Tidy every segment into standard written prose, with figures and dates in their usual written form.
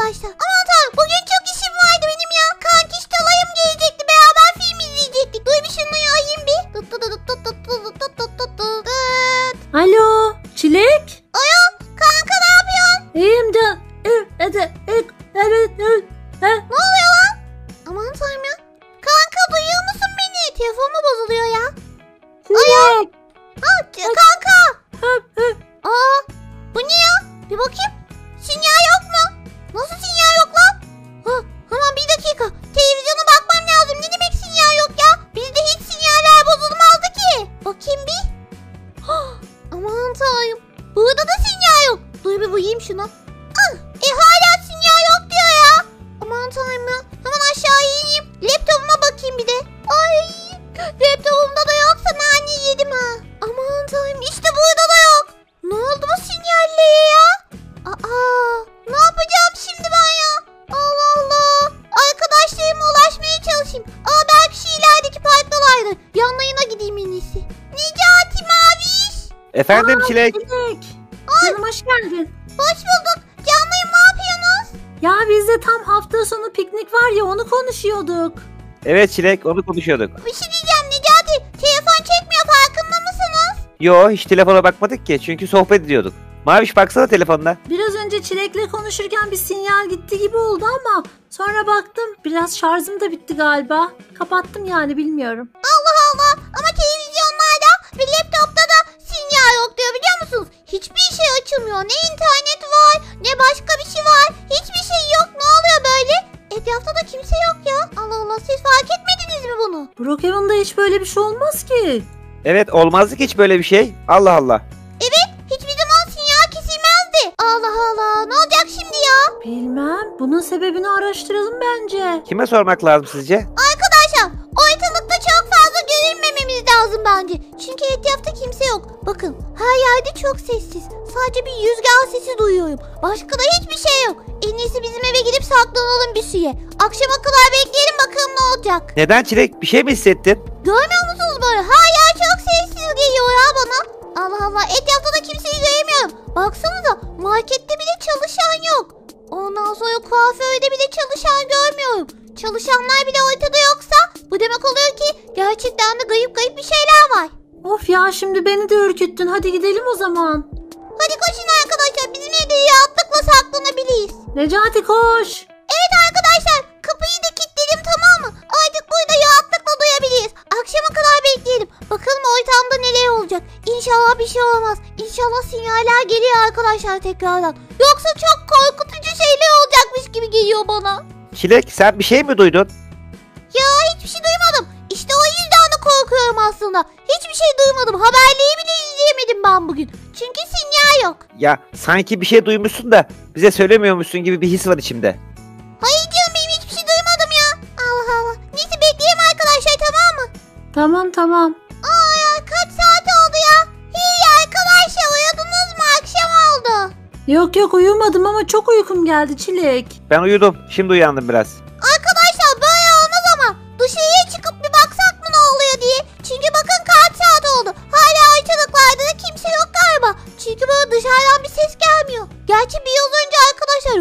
arkadaşlar. Aman tanrım, bugün çok işim vardı benim ya. Kankiş Talay'ım gelecekti, beraber film izleyecektik. Duy bir şunu ayayım bir. Alo Çilek. Alo kanka, ne yapıyorsun? İyiyim de. Ne oluyor lan? Aman tanrım ya. Kanka duyuyor musun beni? Telefon mu bozuluyor ya? Çilek. Kanka. Aa, bu ne ya? Bir bakayım. Sinyal yok mu? Nasıl sinyal yok lan? Hemen bir dakika. Televizyona bakmam lazım. Ne demek sinyal yok ya? Bizde hiç sinyaller bozulmazdı ki. Bakayım bir. Aman tanrım. Burada da sinyal yok. Dur bir bakayım şuna. Hala sinyal yok diyor ya. Aman tanrım ya. Hemen aşağıya ineyim. Laptopuma bakayım bir de. Ay. Laptopumda da yoksa nane yedim ha. Aman tanrım, işte burada da yok. Ne oldu bu sinyallere ya? Ne yapacağım şimdi ben ya? Allah Allah. Arkadaşlarıma ulaşmaya çalışayım. Belki şu ilerideki parktalardır. Yanlarına gideyim en iyisi. Necati Maviş. Efendim Çilek. Çilek. Canım hoş geldin. Hoş bulduk. Canlıyım, ne yapıyorsunuz? Ya bizde tam hafta sonu piknik var ya, onu konuşuyorduk. Evet Çilek, onu konuşuyorduk. Bir şey diyeceğim Necati. Telefon çekmiyor, farkında mısınız? Yo, hiç telefona bakmadık ki çünkü sohbet ediyorduk. Maviş baksana telefonuna. Biraz önce Çilek'le konuşurken bir sinyal gitti gibi oldu ama sonra baktım biraz şarjım da bitti galiba. Kapattım yani, bilmiyorum. Allah Allah, ama televizyonlarda ve laptopta da sinyal yok diyor, biliyor musunuz? Hiçbir şey açılmıyor. Ne internet var, ne başka bir şey var. Hiçbir şey yok. Ne oluyor böyle? Etrafta da kimse yok ya. Allah Allah, siz fark etmediniz mi bunu? Brookhaven'da hiç böyle bir şey olmaz ki. Evet, olmazdı ki hiç böyle bir şey. Allah Allah. Evet, hiçbir zaman sinyal kesilmezdi. Allah Allah, ne olacak şimdi ya? Bilmem. Bunun sebebini araştıralım bence. Kime sormak lazım sizce? Arkadaşlar, ortalıkta çok fazla görünmememiz lazım bence. Çünkü etrafta kimse yok. Bakın, her yerde çok sessiz. Sadece bir rüzgar sesi duyuyorum. Başka da hiçbir şey yok. En iyisi bizim eve gidip saklanalım bir süre. Akşama kadar bekleyelim, bakalım ne olacak. Neden Çilek? Bir şey mi hissettin? Görmüyor musunuz böyle? Her yer çok sessiz geliyor ya bana. Allah Allah, etrafta da kimseyi göremiyorum. Baksanıza, markette bile çalışan yok. Ondan sonra kuaförde bile çalışan görmüyorum. Çalışanlar bile ortada yoksa bu demek oluyor ki gerçekten de garip bir şeyler var. Of ya, şimdi beni de ürküttün. Hadi gidelim o zaman. Hadi koşun arkadaşlar, bizim evde rahatlıkla saklanabiliriz. Necati koş. Evet arkadaşlar, kapıyı da kilitledim, tamam mı? Artık burada rahatlıkla duyabiliriz. Akşama kadar bekleyelim. Bakalım ortamda neler olacak. İnşallah bir şey olmaz. İnşallah sinyaller geliyor arkadaşlar tekrardan. Yoksa çok korkutucu şeyler olacakmış gibi geliyor bana. Çilek, sen bir şey mi duydun? Ya hiçbir şey duymadım. İşte o yüzden de korkuyorum aslında. Hiçbir şey duymadım. Haberleri bile izleyemedim ben bugün. Çünkü sinyal yok. Ya sanki bir şey duymuşsun da bize söylemiyormuşsun gibi bir his var içimde. Hayır canım, benim hiçbir şey duymadım ya. Allah Allah. Neyse, bekleyelim arkadaşlar, tamam mı? Tamam. Ya kaç saat oldu ya? Hey arkadaşlar, uyudunuz mu? Akşam oldu. Yok uyumadım ama çok uykum geldi Çilek. Ben uyudum. Şimdi uyandım biraz. Arkadaşlar böyle olmaz ama. Dışarıya çıkıp bir baksak mı ne oluyor diye. Çünkü bakın kaç saat oldu. Hala ortalıklarda da kimse yok galiba. Çünkü böyle dışarıdan bir ses gelmiyor. Gerçi bir yıl önce arkadaşlar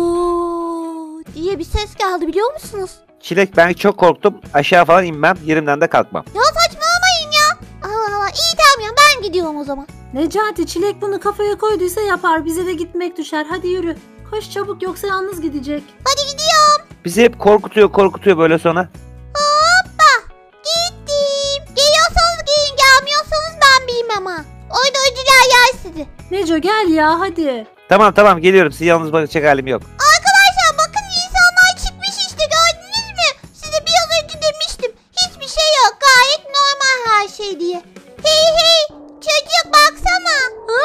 ooo diye bir ses geldi, biliyor musunuz? Çilek, ben çok korktum. Aşağı falan inmem. Yerimden de kalkmam. Ya saçmalamayın ya. Allah Allah, iyi tamam ya, ben gidiyorum o zaman. Necati, Çilek bunu kafaya koyduysa yapar. Bize de gitmek düşer. Hadi yürü. Koş çabuk, yoksa yalnız gidecek. Hadi gidiyorum. Bizi hep korkutuyor böyle sonra. Hoppa gittim. Geliyorsanız gelin, gelmiyorsanız ben bilmem ha. Orada ödüller yer sizi. Neco gel ya, hadi. Tamam geliyorum. Sizi yalnız bırakacak halim yok. Arkadaşlar bakın, insanlar çıkmış işte, gördünüz mü? Size biraz önce demiştim. Hiçbir şey yok, gayet normal her şey diye. Hey çocuk baksana.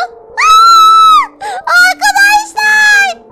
Arkadaşlar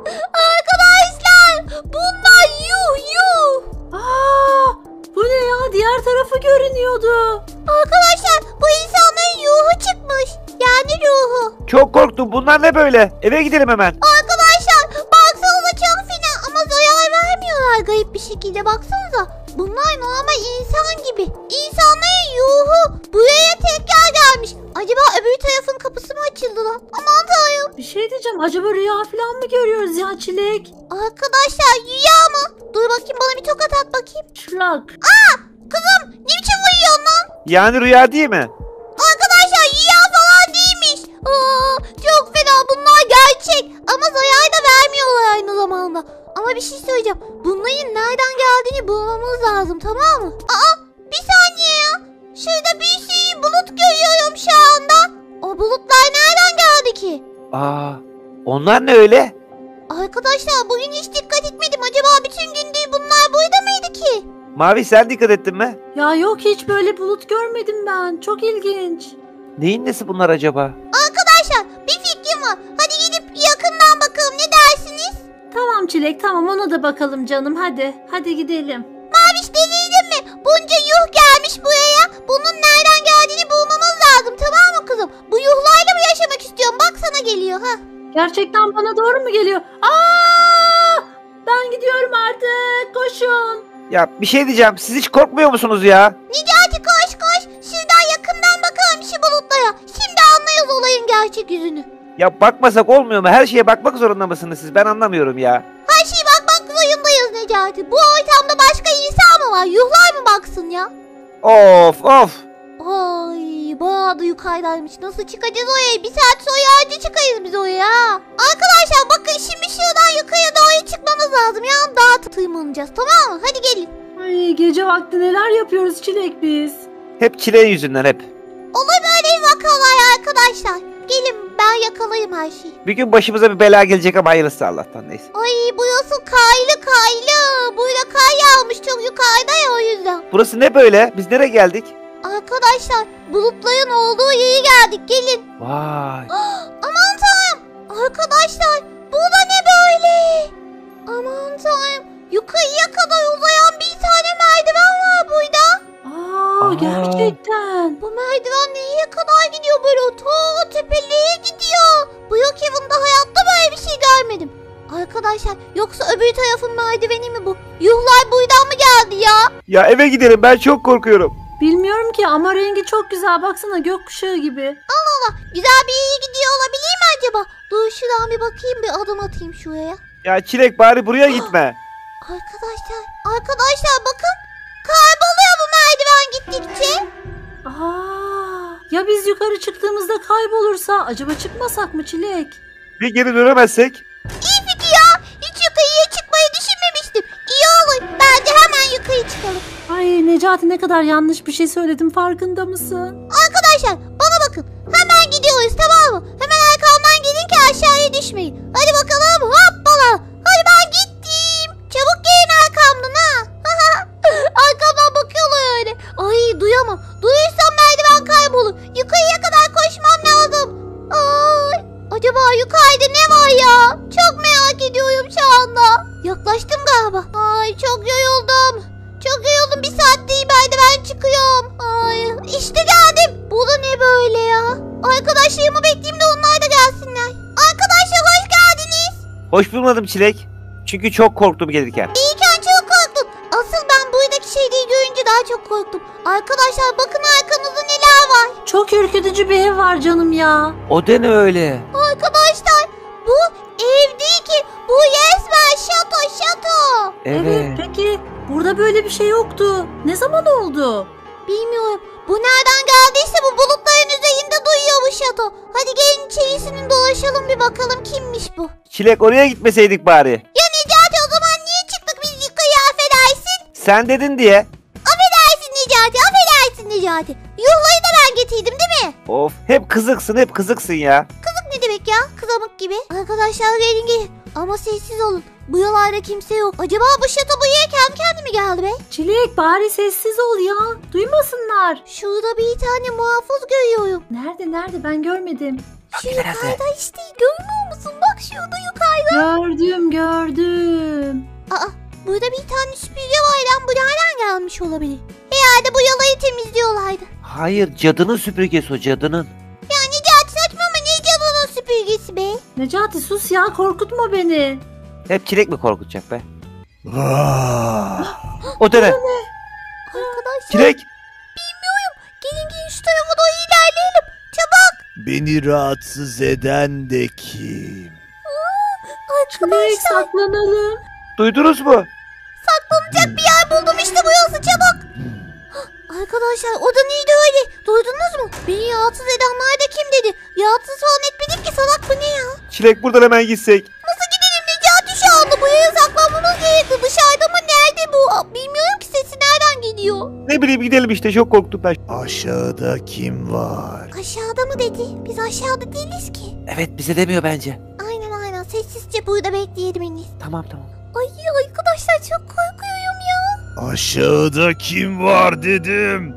bunlar yuh. Bu ne ya? Diğer tarafı görünüyordu. Arkadaşlar bu insanların yuhu çıkmış. Yani ruhu. Çok korktum. Bunlar ne böyle? Eve gidelim hemen. Arkadaşlar baksanıza, çok fena ama zarar vermiyorlar garip bir şekilde, baksanıza. Bunlar normal insan gibi. İnsanların ruhu buraya tekrar gelmiş. Acaba öbür tarafın kapısı mı açıldı lan? Aman tanrım. Bir şey diyeceğim. Acaba rüya falan mı görüyoruz ya Çilek? Arkadaşlar rüya mı? Dur bakayım bana bir tokat at bakayım. Şlak. Kızım ne biçim uyuyorsun lan? Yani rüya değil mi? Arkadaşlar rüya falan değilmiş. Çok fena bunlar gerçek. Ama zarar da vermiyorlar aynı zamanda. Ama bir şey söyleyeceğim. Bunların nereden geldiğini bulmamız lazım tamam mı? Bir saniye ya. Şurada bir sürü bulut görüyorum şu anda. O bulutlar nereden geldi ki? Onlar ne öyle? Arkadaşlar bugün hiç dikkat etmedim. Acaba bütün gündür bunlar burada mıydı ki? Mavi sen dikkat ettin mi? Ya yok hiç böyle bulut görmedim ben. Çok ilginç. Neyin nesi bunlar acaba? Arkadaşlar bir fikrim var. Hadi gidip yakından bakalım ne dersiniz? Tamam Çilek tamam ona da bakalım canım hadi. Hadi gidelim. Maviş deliydin mi? Bunca yuh gelmiş buraya. Bunun nereden geldiğini bulmamız lazım tamam mı kızım? Bu yuhlarla mı yaşamak istiyorum? Bak sana geliyor ha. Gerçekten bana doğru mu geliyor? Ben gidiyorum artık. Koşun. Ya bir şey diyeceğim. Siz hiç korkmuyor musunuz ya? Necati koş koş. Şuradan yakından bakalım şu bulutlara. Şimdi anlayız olayın gerçek yüzünü. Ya bakmasak olmuyor mu? Her şeye bakmak zorunda mısınız siz? Ben anlamıyorum ya. Her şeye bakmak zorundayız Necati. Bu ortamda başka insan mı var? Yuhlar mı baksın ya? Of of. Ay bayağı da yukarıdaymış. Nasıl çıkacağız oraya? Bir saat sonra önce çıkayız biz oraya. Arkadaşlar bakın şimdi şuradan yukarıya doğru çıkmamız lazım. Yani dağa tırmanacağız tamam mı? Hadi gelin. Ay gece vakti neler yapıyoruz Çilek biz. Hep çile yüzünden hep. Olur böyle vakalar arkadaşlar. Gelin ben yakalayayım her şeyi. Bir gün başımıza bir bela gelecek ama hayırlısı Allah'tan neyse. Ay burası kaylı kaylı. Burada kar yağmış çok yukarıda ya o yüzden. Burası ne böyle? Biz nereye geldik? Arkadaşlar bulutların olduğu yere geldik gelin. Vay. Aman tanrım. Arkadaşlar bu da ne böyle? Aman tanrım. Yukarıya kadar uzayan bir tane merdiven var burada. Gerçekten. Bu merdiven nereye kadar gidiyor böyle? Ta tepeliğe gidiyor. Bu Brookhaven'da hayatta böyle bir şey görmedim. Arkadaşlar yoksa öbür tarafın merdiveni mi bu? Yuhlar buradan mı geldi ya? Ya eve gidelim ben çok korkuyorum. Bilmiyorum ki ama rengi çok güzel. Baksana gökkuşağı gibi. Güzel bir yere gidiyor olabilir mi acaba? Dur şuradan bir bakayım bir adım atayım şuraya. Ya Çilek bari buraya gitme. Arkadaşlar bakın. Kayboluyor bu merdiven gittikçe. Ya biz yukarı çıktığımızda kaybolursa acaba çıkmasak mı Çilek? Bir geri dönemezsek. İyi fikir ya. Hiç yukarıya çıkmayı düşünmemiştim. İyi olur. Bence hemen yukarı çıkalım. Ay Necati ne kadar yanlış bir şey söyledim farkında mısın? Arkadaşlar bana bakın. Hemen gidiyoruz tamam mı? Hemen arkamdan gelin ki aşağıya düşmeyin. Hadi bakalım hoppala. Hadi ben gittim. Çabuk gelin arkamdan ha. Arkamdan bakıyorlar öyle. Ay duyamam. Duyursam merdiven kaybolur. Yukarıya kadar koşmam lazım. Ay, acaba yukarıda ne var ya? Çok merak ediyorum şu anda. Yaklaştım galiba. Ay çok yoruldum. Çok yoruldum. Bir saattir merdiven çıkıyorum. Ay işte geldim. Bu da ne böyle ya? Arkadaşlarımı bekleyeyim de onlar da gelsinler. Arkadaşlar hoş geldiniz. Hoş bulmadım Çilek. Çünkü çok korktum gelirken. İyiyken çok korktum. Asıl ben buradaki şeyleri görünce daha çok korktum. Arkadaşlar bakın arkanızda neler var. Çok ürkütücü bir ev var canım ya. O da ne öyle? Arkadaşlar bu ev değil ki. Bu resmen şato. Evet. Peki burada böyle bir şey yoktu. Ne zaman oldu? Bilmiyorum. Bu nereden geldiyse bu bulutların üzerinde duyuyor bu şato. Hadi gelin içerisini dolaşalım bir bakalım kimmiş bu. Çilek oraya gitmeseydik bari. Ya Necati o zaman niye çıktık biz yukarıya affedersin? Sen dedin diye. Affedersin Necati. Yuhlayı da ben getirdim değil mi? Of hep kızıksın ya. Kızık ne demek ya? Kızamık gibi. Arkadaşlar gelin. Ama sessiz olun. Bu yollarda kimse yok. Acaba bu şato bu yere kendi mi geldi be? Çilek bari sessiz ol ya. Duymasınlar. Şurada bir tane muhafız görüyorum. Nerede ben görmedim. Şu yukarıda işte görmüyor musun? Bak şurada yukarıda. Gördüm. Burada bir tane süpürge var lan. Bu nereden gelmiş olabilir? Herhalde bu yalayı temizliyorlardı. Hayır cadının süpürgesi o cadının. Ya Necati saçmalama ne canının süpürgesi be? Necati sus ya korkutma beni. Hep Çilek mi korkutacak be? O da ne? Arkadaşlar Çilek. bilmiyorum. Gelin şu tarafa doğru ilerleyelim. Çabuk. Beni rahatsız eden de kim? Çilek saklanalım. Duydunuz mu? Saklanacak bir yer buldum işte burası çabuk. Arkadaşlar o da neydi öyle? Duydunuz mu? Beni rahatsız edenler de kim dedi? Rahatsız falan etmedik ki salak bu ne ya? Çilek buradan hemen gitsek. Nasıl gidelim Necati şu anda? Buraya saklanmamız gerekti. Dışarıda mı nerede bu? Bilmiyorum ki sesi nereden geliyor? Ne bileyim gidelim işte çok korktum ben. Aşağıda kim var? Aşağıda mı dedi? Biz aşağıda değiliz ki. Evet bize demiyor bence. Aynen sessizce burada bekleyelim en iyisi. Tamam. Ay arkadaşlar çok korkuyorum ya. Aşağıda kim var dedim.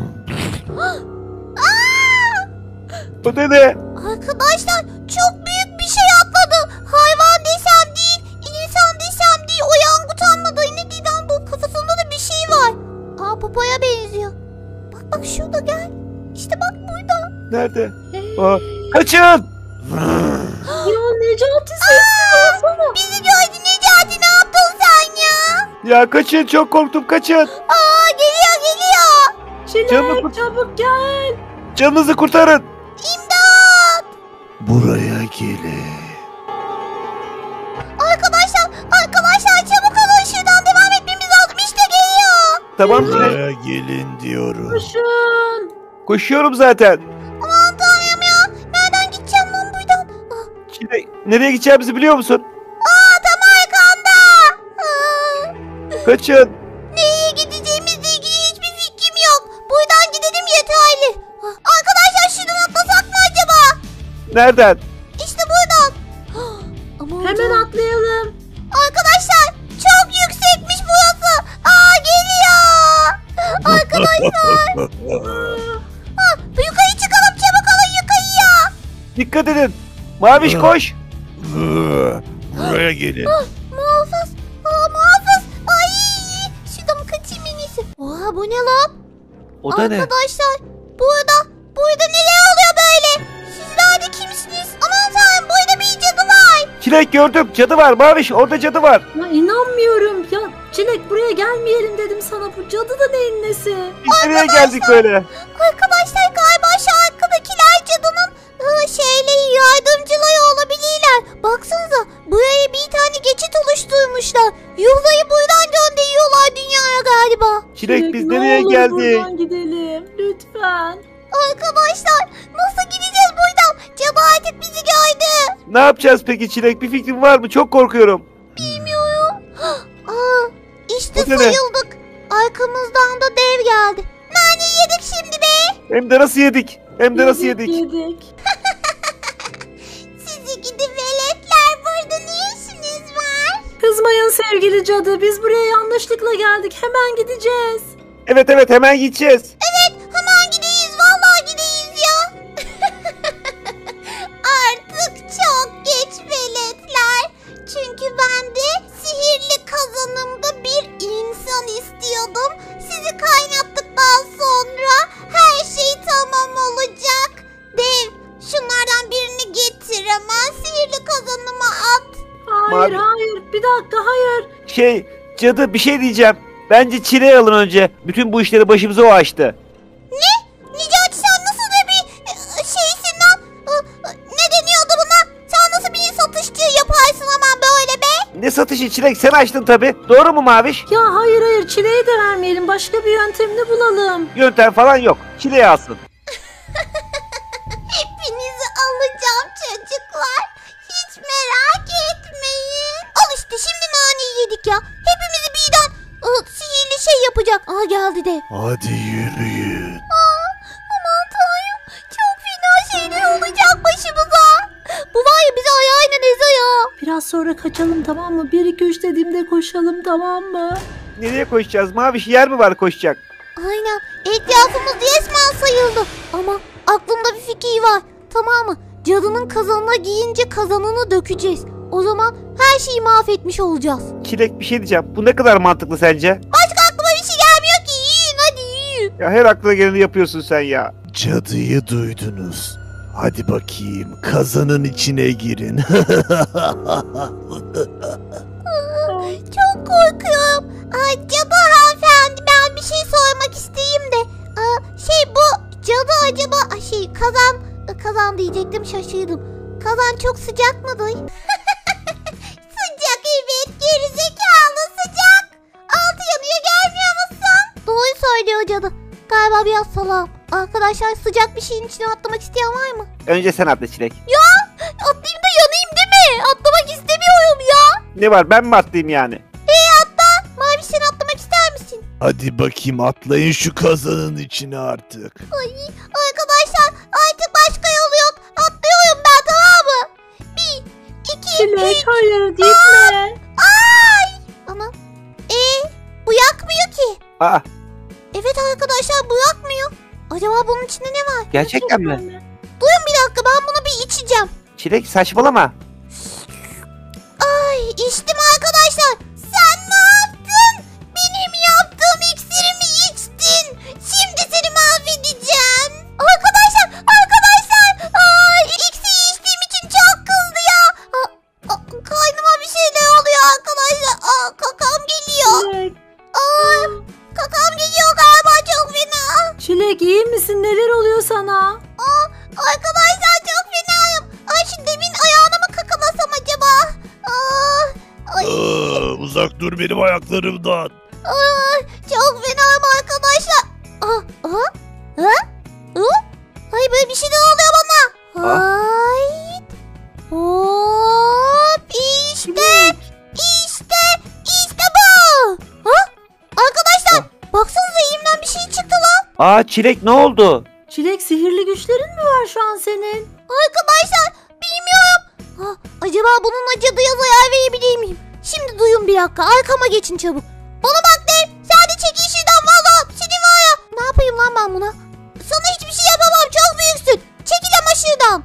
Bu da ne? Arkadaşlar çok büyük bir şey atladı. Hayvan desem değil, insan desem değil. O yangutan mı da ne diyeceğim bu kafasında da bir şey var. Papaya benziyor. Bak şurada gel. İşte bak burada. Nerede? Aa, kaçın! Ya Necati sessiz olsana. Bizi gördü Necati, ne yaptın sen ya? Ya kaçın çok korktum kaçın. Geliyor. Çilek çabuk gel. Canınızı kurtarın. İmdat. Buraya gelin. Arkadaşlar çabuk olun, şuradan devam etmemiz lazım. İşte geliyor. Tamam Çilek. Buraya gelin diyorum. Koşun. Koşuyorum zaten. Aman tanrım ya. Nereden gideceğim lan buradan? Çilek nereye gideceğimizi biliyor musun? Tam arkamda. Kaçın. Nereye gideceğimizle ilgili hiçbir fikrim yok. Buradan gidelim yeterli. Arkadaşlar şuradan atlasak mı acaba? Nereden? İşte buradan. Aman Hemen tanrım. atlayalım. Arkadaşlar çok yüksekmiş burası. Geliyor. Arkadaşlar. Yukarı çıkalım, çabuk olun yukarıya. Dikkat edin. Maviş koş. Buraya gelin. Muhafız. Muhafız. Ay. Şuradan kaçayım en iyisi. Oha bu ne lan? O da ne? Arkadaşlar burada neler oluyor böyle? Sizler de kimsiniz? Aman tanrım burada bir cadı var. Çilek gördüm. Cadı var Maviş. Orada cadı var. Ya inanmıyorum. Ya Çilek buraya gelmeyelim dedim sana. Bu cadı da neyin nesi? Biz nereye geldik böyle? Arkadaşlar galiba şu arkadakiler cadının yardımcıları olabilirler. Baksanıza buraya bir tane geçit oluşturmuşlar. Yuhlayı buradan gönderiyorlar dünyaya galiba. Çilek biz ne nereye olur geldik? buradan gidelim. Lütfen. Arkadaşlar nasıl gideceğiz buradan? Cadı artık bizi gördü. Ne yapacağız peki Çilek? Bir fikrin var mı? Çok korkuyorum. Bilmiyorum. İşte O ne? sayıldık. Arkamızdan da dev geldi. Nane yedik şimdi be. Hem de nasıl yedik? Yedik. Sizi gidi veletler, burada ne işiniz var? Kızmayın sevgili cadı. Biz buraya yanlışlıkla geldik. Hemen gideceğiz. Evet hemen gideceğiz. Hemen gideyiz, vallahi gideyiz ya. Artık çok geç veletler. Çünkü ben de sihirli kazanımda bir insan istiyordum. Sizi kaynattıktan sonra her şey tamam olacak. Dev, şunlardan birini getir hemen, sihirli kazanıma at. Hayır Mavi. hayır. Bir dakika hayır. Cadı bir şey diyeceğim. Bence Çilek'i alın önce. Bütün bu işleri başımıza o açtı. Necati sen nasıl da bir şeysin lan? Ne deniyordu buna? Sen nasıl bir satışçı yaparsın hemen böyle be? Ne satışı Çilek? Sen açtın tabi. Doğru mu Maviş? Ya hayır Çileği de vermeyelim. Başka bir yöntemini bulalım. Yöntem falan yok. Çilek'i alsın. Hepinizi alacağım çocuklar. Hiç merak etmeyin. Al işte şimdi naneyi yedik ya. Hepimizi birden sihirli şey yapacak. Geldi de. Hadi yürüyün. Aman tanrım. Çok fena şeyler olacak başımıza. Bu var ya bizi ayağıyla neze ya. Biraz sonra kaçalım tamam mı? 1-2-3 dediğimde koşalım tamam mı? Nereye koşacağız? Maviş yer mi var koşacak? Aynen. Etrafımız resmen sayıldı. Ama aklımda bir fikir var. Tamam mı? Cadının kazanına giyince kazanını dökeceğiz. O zaman her şeyi mahvetmiş olacağız. Çilek bir şey diyeceğim. Bu ne kadar mantıklı sence? Başka aklıma bir şey gelmiyor ki. Yiyin hadi yiyin. Ya her aklına geleni yapıyorsun sen ya. Cadıyı duydunuz. Hadi bakayım kazanın içine girin. Çok korkuyorum. Cadı hanımefendi, ben bir şey sormak isteyeyim de. Bu cadı acaba kazan diyecektim, şaşırdım. Kazan çok sıcak mıdır? Sıcak, evet, gerizekalı sıcak. Altı yanıyor, görmüyor musun? Doğru söylüyor cadı. Galiba biraz salağım. Arkadaşlar, sıcak bir şeyin içine atlamak isteyen var mı? Önce sen atla Çilek. Atlayayım da yanayım değil mi? Atlamak istemiyorum ya. Ne var, ben mi atlayayım yani? Atla. Mavi, sen atlamak ister misin? Hadi bakayım atlayın şu kazanın içine artık. Ay, arkadaşlar, artık başka yolu yok. Atlıyorum ben, tamam mı? 1, 2, Çilek hayır gitme. ay. Ama bu yakmıyor ki. Aa, Evet arkadaşlar, bu yakmıyor. Acaba bunun içinde ne var? gerçekten mi? Duyun bir dakika, ben bunu bir içeceğim. Çilek saçmalama. Ay, içtim arkadaşlar. Sen ne yaptın? Benim yaptığım iksirimi içtin. Şimdi seni mahvedeceğim. Arkadaşlar. Ay, iksiri içtiğim için çok kızdı ya. Kaynıma bir şeyler oluyor arkadaşlar. Kakam geliyor. Çilek. Kakam geliyor galiba, çok fena. Çilek iyi misin? Neler oluyor sana? Arkadaşlar, çok fenayım. Ay, şu demin ayağına mı kakalasam acaba? Ay. Uzak dur benim ayaklarımdan. Çok fenayım arkadaşlar. Ay, böyle bir şeyler oluyor bana. Ay. Hop, işte bu. Arkadaşlar, baksanıza, elimden bir şey çıktı lan. Aa Çilek, ne oldu? Çilek sihirli güçlerin mi var şu an senin? Arkadaşlar, bilmiyorum. Acaba bununla cadıya zarar verebilir miyim? Şimdi duyun bir dakika, arkama geçin çabuk. Bana bak Dave, sen de çekil şuradan valla. Seni var ya. Ne yapayım lan ben buna? Sana hiçbir şey yapamam, çok büyüksün. Çekil ama şuradan.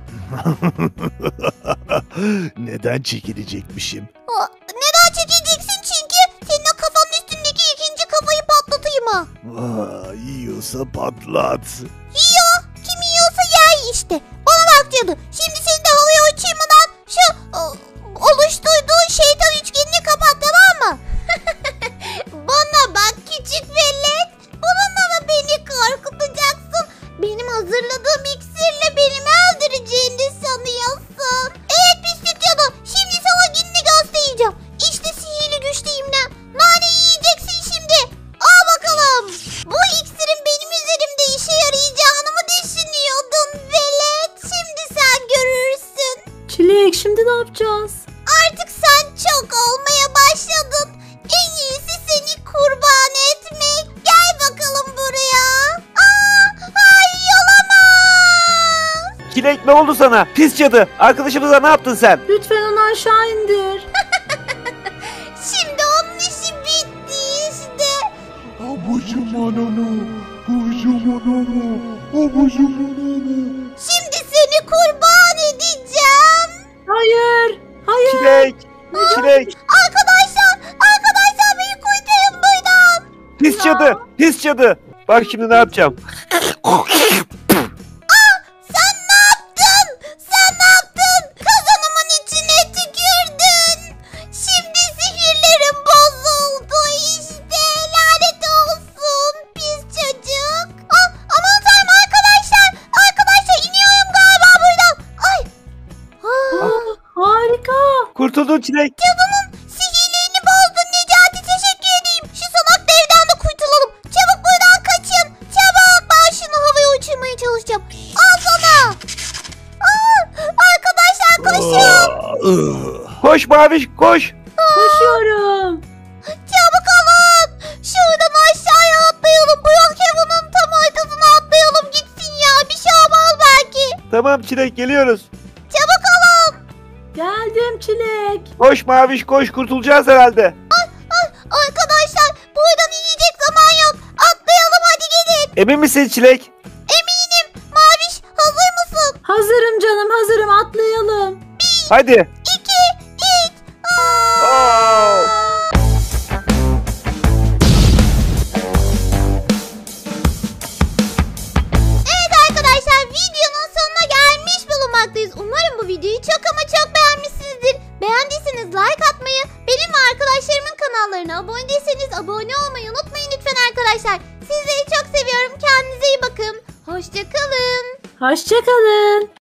Neden çekilecekmişim? Neden çekileceksin? Çünkü senin o kafanın üstündeki ikinci kafayı patlatayım ha. Yiyorsa patlat. Yiyor. Kim yiyorsa yer işte. Bana bak cadı. Şimdi seni de havaya uçurmadan şu oluşturduğun şeytan üçgenini kapat, tamam mı? Bana bak küçük velet. Bununla mı beni korkutacaksın? Benim hazırladığım iksirle beni mi öldüreceğini sanıyorsun? Evet pislik cadı. Şimdi sana gününü göstereceğim. İşte sihirli güçlüğümden. Nane yiyeceksin şimdi. Al bakalım. Bu iksirin benim üzerimde işe yarayacağını mı düşünüyordun velet? Şimdi sen görürsün. Çilek şimdi ne yapacağız? Artık sen çok olmaya başladın. En iyisi seni kurban etmek. Gel bakalım buraya. Hayır, olamaz. Çilek, ne oldu sana? Pis cadı. Arkadaşımıza ne yaptın sen? Lütfen onu aşağı indir. Şimdi onun işi bitti işte. Abucum ananı, abucum ananı, abucum ananı. Şimdi seni kurban edeceğim. Hayır. Hayır. Çilek. Çilek. Arkadaşlar beni kurtarın buradan. Pis cadı. Pis cadı. Bak şimdi ne yapacağım. Sen ne yaptın? Kazanımın içine tükürdün. Şimdi sihirlerim bozuldu işte. Lanet olsun pis çocuk. Aman tanrım arkadaşlar. Arkadaşlar, iniyorum galiba buradan. Ay. Harika. Kurtuldun Çilek. Cadının sihirlerini bozdun Necati, teşekkür edeyim. Şu salak devden de kurtulalım. Çabuk buradan kaçın. Çabuk, ben şunu havaya uçurmaya çalışacağım. Al sana. Arkadaşlar koşun. Koş Maviş, koş. Koşuyorum. Çabuk olun. Şuradan aşağıya atlayalım. Bu Kevin'in tam ortasına atlayalım gitsin ya. Bir şey olmaz belki. Tamam Çilek, geliyoruz. Çabuk olun. Geldim Çilek. Koş Maviş, koş, kurtulacağız herhalde. Arkadaşlar, buradan inecek zaman yok. Atlayalım, hadi gelin. Emin misin Çilek? Eminim. Maviş, hazır mısın? Hazırım canım hazırım atlayalım. Hadi. 2, 3. Oo. Evet arkadaşlar, videonun sonuna gelmiş bulunmaktayız. Umarım bu videoyu çok ama çok beğenmişsinizdir. Beğendiyseniz like atmayı, benim ve arkadaşlarımın kanallarına abone değilseniz abone olmayı unutmayın lütfen arkadaşlar. Sizleri çok seviyorum. Kendinize iyi bakın. Hoşçakalın. Hoşçakalın.